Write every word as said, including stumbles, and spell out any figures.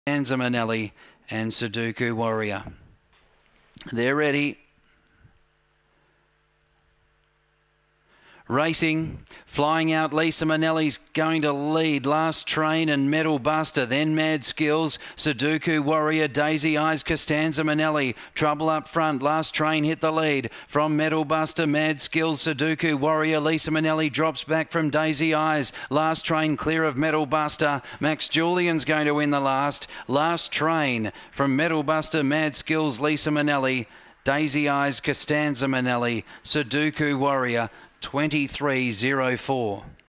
Costanza Manelli and Sudoku Warrior. They're ready. Racing, flying out, Lisa Manelli's going to lead. Last Train and Medal Buster, then Mad Skills, Sudoku Warrior, Daisy Eyes, Costanza Manelli. Trouble up front, Last Train hit the lead. From Medal Buster, Mad Skills, Sudoku Warrior, Lisa Manelli drops back from Daisy Eyes. Last Train clear of Medal Buster. Max Julian's going to win the last. Last Train from Medal Buster, Mad Skills, Lisa Manelli, Daisy Eyes, Costanza Manelli, Sudoku Warrior, twenty-three oh four.